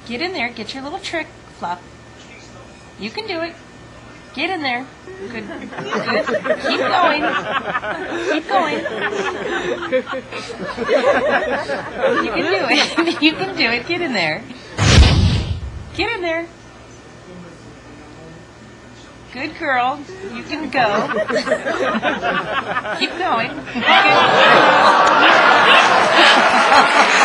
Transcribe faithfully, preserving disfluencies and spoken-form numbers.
Get in there. Get your little trick, Fluff. You can do it. Get in there. Good. Good. Keep going. Keep going. You can do it. You can do it. Get in there. Get in there. Good girl. You can go. Keep going. Good.